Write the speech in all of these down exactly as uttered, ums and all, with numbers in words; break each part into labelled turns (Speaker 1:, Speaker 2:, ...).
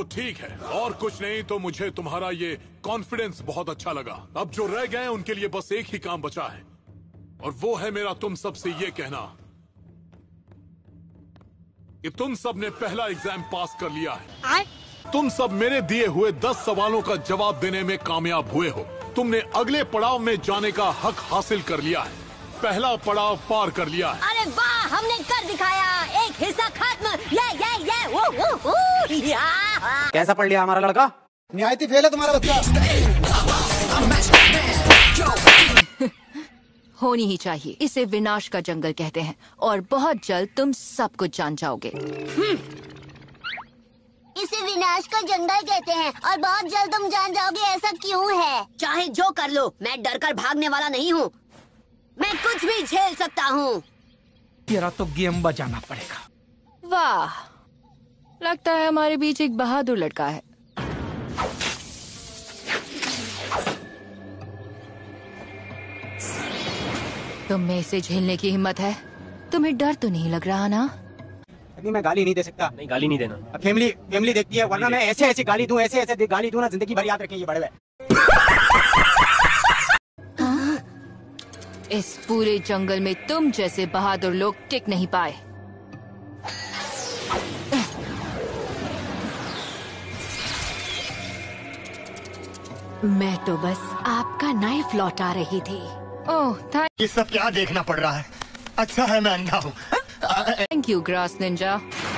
Speaker 1: ठीक है, और कुछ नहीं तो मुझे तुम्हारा ये कॉन्फिडेंस बहुत अच्छा लगा। अब जो रह गए उनके लिए बस एक ही काम बचा है, और वो है मेरा तुम सबसे ये कहना कि तुम सब ने पहला एग्जाम पास कर लिया है। तुम सब मेरे दिए हुए दस सवालों का जवाब देने में कामयाब हुए हो। तुमने अगले पड़ाव में जाने का हक हासिल कर लिया है, पहला पड़ाव पार कर लिया है।
Speaker 2: अरे वाह, हमने कर दिखाया, एक हिस्सा खत्म। ये ये ये वो वो वो या।
Speaker 3: कैसा पढ़ लिया हमारा लड़का?
Speaker 4: निहायती फेल है तुम्हारा बच्चा।
Speaker 5: होनी ही चाहिए। इसे विनाश का जंगल कहते हैं और बहुत जल्द तुम सब कुछ जान जाओगे।
Speaker 2: इसे विनाश का जंगल कहते हैं और बहुत जल्द तुम जान जाओगे ऐसा क्यों है। चाहे जो कर लो, मैं डर कर भागने वाला नहीं हूँ। मैं कुछ भी झेल सकता हूँ।
Speaker 3: तेरा तो गेम बजाना पड़ेगा।
Speaker 5: वाह, लगता है हमारे बीच एक बहादुर लड़का है। तुम में इसे झेलने की हिम्मत है? तुम्हें डर तो नहीं लग रहा ना?
Speaker 3: अभी मैं गाली नहीं दे सकता।
Speaker 6: नहीं, गाली नहीं देना।
Speaker 3: अब फैमिली फैमिली देखती है, वरना मैं ऐसे ऐसे गाली दूं, ऐसे ऐसे गाली दूं ना, जिंदगी भर याद रखें ये बड़े हुए।
Speaker 5: इस पूरे जंगल में तुम जैसे बहादुर लोग टिक नहीं पाए। मैं तो बस आपका नाइफ लौटा रही थी। ओह,
Speaker 4: ये सब क्या देखना पड़ रहा है? अच्छा है मैं अंधा हूँ।
Speaker 5: Thank you grass ninja.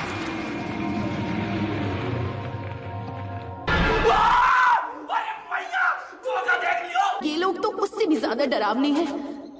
Speaker 7: ये लोग तो उससे भी ज्यादा डरावनी हैं।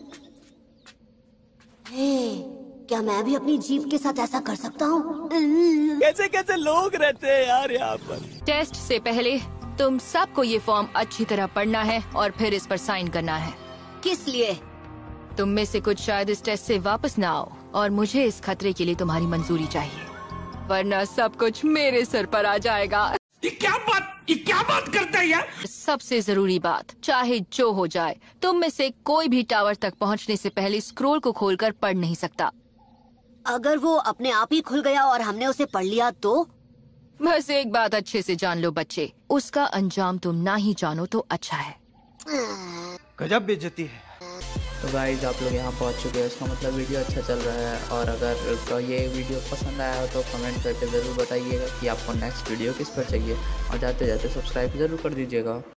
Speaker 2: हे, क्या मैं भी अपनी जीप के साथ ऐसा कर सकता हूँ?
Speaker 3: कैसे कैसे लोग रहते हैं यार यहाँ पर।
Speaker 5: टेस्ट से पहले तुम सबको ये फॉर्म अच्छी तरह पढ़ना है और फिर इस पर साइन करना है।
Speaker 2: किस लिए?
Speaker 5: तुम में से कुछ शायद इस टेस्ट से वापस ना आओ और मुझे इस खतरे के लिए तुम्हारी मंजूरी चाहिए, वरना सब कुछ मेरे सर पर आ जाएगा।
Speaker 6: ये क्या बात ये क्या बात करता है यार?
Speaker 5: सबसे जरूरी बात, चाहे जो हो जाए, तुम में से कोई भी टावर तक पहुंचने से पहले स्क्रोल को खोलकर पढ़ नहीं सकता।
Speaker 2: अगर वो अपने आप ही खुल गया और हमने उसे पढ़ लिया तो?
Speaker 5: बस एक बात अच्छे से जान लो बच्चे, उसका अंजाम तुम ना ही जानो तो अच्छा है।
Speaker 3: गजब बेइज्जती है।
Speaker 8: तो गाइस आप लोग यहाँ पहुँच चुके हैं, इसका मतलब वीडियो अच्छा चल रहा है। और अगर ये वीडियो पसंद आया हो तो कमेंट करके ज़रूर बताइएगा कि आपको नेक्स्ट वीडियो किस पर चाहिए, और जाते जाते सब्सक्राइब ज़रूर कर दीजिएगा।